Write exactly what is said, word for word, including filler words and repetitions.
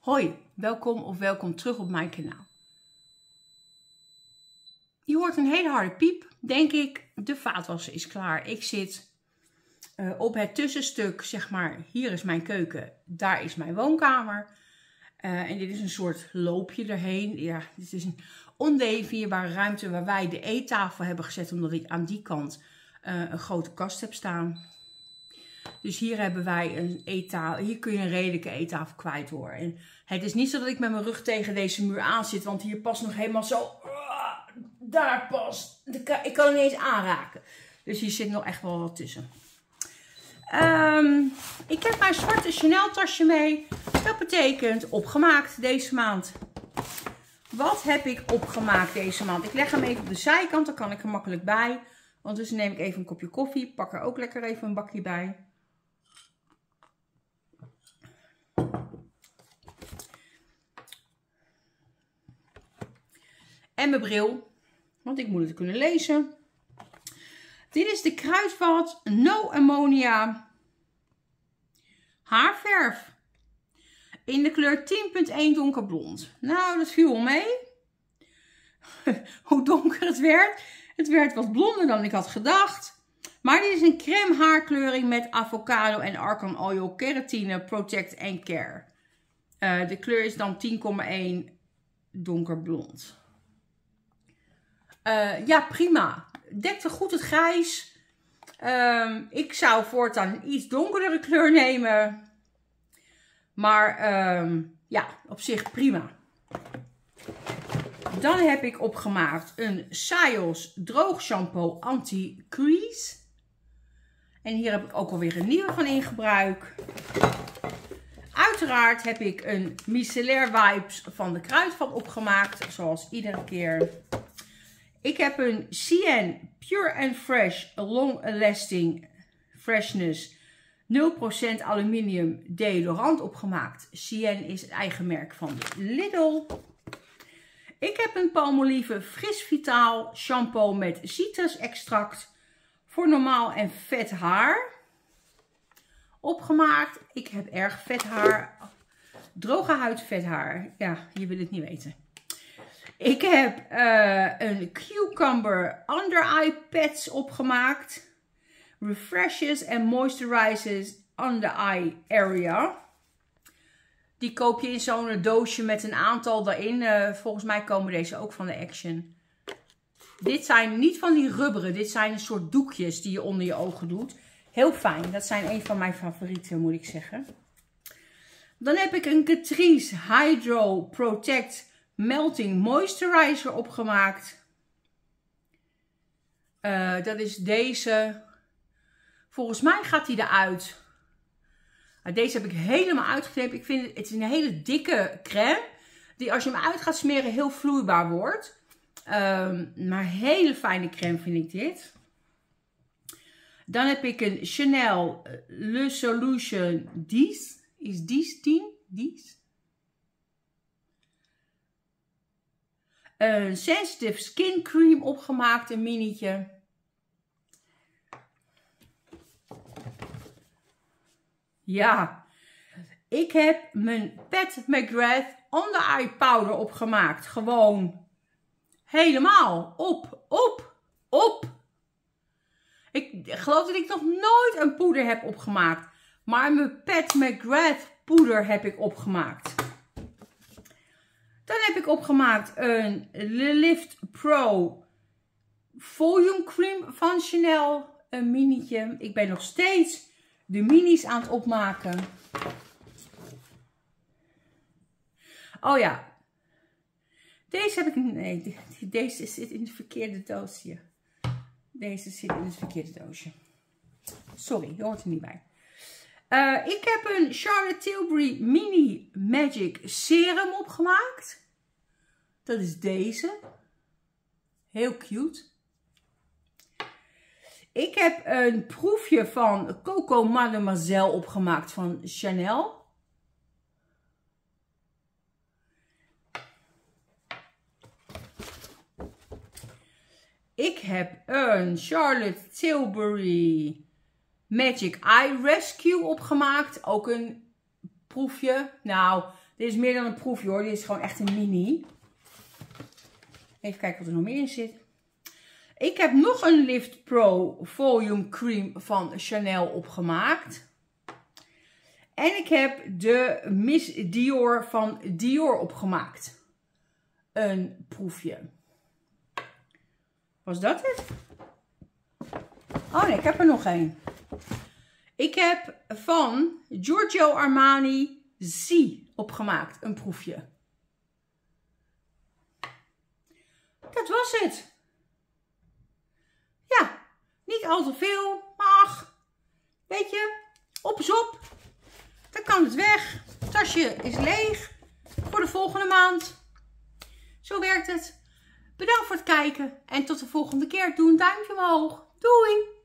Hoi, welkom of welkom terug op mijn kanaal. Je hoort een hele harde piep, denk ik. De vaatwasser is klaar. Ik zit uh, op het tussenstuk, zeg maar, hier is mijn keuken, daar is mijn woonkamer. Uh, en dit is een soort loopje erheen. Ja, dit is een ondefinieerbare ruimte waar wij de eettafel hebben gezet, omdat ik aan die kant uh, een grote kast heb staan. Dus hier hebben wij een eettafel. Hier kun je een redelijke eettafel kwijt hoor. En het is niet zo dat ik met mijn rug tegen deze muur aan zit, want hier past nog helemaal zo. Uh, daar past. Ik kan het niet eens aanraken. Dus hier zit nog echt wel wat tussen. Um, ik heb mijn zwarte Chanel tasje mee. Dat betekent opgemaakt deze maand. Wat heb ik opgemaakt deze maand? Ik leg hem even op de zijkant, dan kan ik er makkelijk bij. Ondertussen neem ik even een kopje koffie. Pak er ook lekker even een bakje bij. En mijn bril, want ik moet het kunnen lezen. Dit is de Kruidvat No Ammonia haarverf. In de kleur tien punt één donkerblond. Nou, dat viel wel mee. Hoe donker het werd. Het werd wat blonder dan ik had gedacht. Maar dit is een crème haarkleuring met avocado en argan oil, keratine, protect en care. Uh, de kleur is dan tien komma één donkerblond. Uh, ja, prima. Dekte goed het grijs. Uh, ik zou voortaan een iets donkerdere kleur nemen. Maar uh, ja, op zich prima. Dan heb ik opgemaakt een Syoss droog shampoo anti-crease. En hier heb ik ook alweer een nieuwe van in gebruik. Uiteraard heb ik een micellair wipes van de Kruidvat opgemaakt. Zoals iedere keer. Ik heb een C N Pure and Fresh Long Lasting Freshness nul procent aluminium deodorant opgemaakt. C N is het eigen merk van Lidl. Ik heb een Palmolive Fris Vitaal shampoo met citrusextract voor normaal en vet haar opgemaakt. Ik heb erg vet haar. Droge huid, vet haar. Ja, je wil het niet weten. Ik heb uh, een Cucumber Under Eye Pads opgemaakt. Refreshes and Moisturizes Under Eye Area. Die koop je in zo'n doosje met een aantal daarin. Uh, volgens mij komen deze ook van de Action. Dit zijn niet van die rubberen. Dit zijn een soort doekjes die je onder je ogen doet. Heel fijn. Dat zijn een van mijn favorieten, moet ik zeggen. Dan heb ik een Catrice Hydro Protect Melting Moisturizer opgemaakt. Uh, dat is deze. Volgens mij gaat die eruit. Uh, deze heb ik helemaal uitgeknepen. Ik vind het, het is een hele dikke crème. Die als je hem uit gaat smeren heel vloeibaar wordt. Uh, maar hele fijne crème vind ik dit. Dan heb ik een Chanel Le Solution Dies. Is Dies tien? Dies? Een Sensitive Skin Cream opgemaakt, een minietje. Ja, ik heb mijn Pat McGrath Under Eye Powder opgemaakt. Gewoon helemaal op, op, op. Ik geloof dat ik nog nooit een poeder heb opgemaakt. Maar mijn Pat McGrath poeder heb ik opgemaakt. Dan heb ik opgemaakt een Le Lift Pro Volume Cream van Chanel. Een minietje. Ik ben nog steeds de minis aan het opmaken. Oh ja. Deze heb ik... Nee, deze zit in het verkeerde doosje. Deze zit in het verkeerde doosje. Sorry, je hoort er niet bij. Uh, ik heb een Charlotte Tilbury Mini Magic Serum opgemaakt. Dat is deze. Heel cute. Ik heb een proefje van Coco Mademoiselle opgemaakt van Chanel. Ik heb een Charlotte Tilbury Magic Eye Rescue opgemaakt. Ook een proefje. Nou, Dit is meer dan een proefje hoor. Dit is gewoon echt een mini. Even kijken wat er nog meer in zit. Ik heb nog een Lift Pro Volume Cream van Chanel opgemaakt. En ik heb de Miss Dior van Dior opgemaakt. Een proefje. Was dat het? Oh nee, ik heb er nog één. Ik heb van Giorgio Armani Z opgemaakt. Een proefje. Dat was het. Ja, niet al te veel. Maar ach, weet je, op is op. Dan kan het weg. Het tasje is leeg voor de volgende maand. Zo werkt het. Bedankt voor het kijken. En tot de volgende keer. Doe een duimpje omhoog. Doei!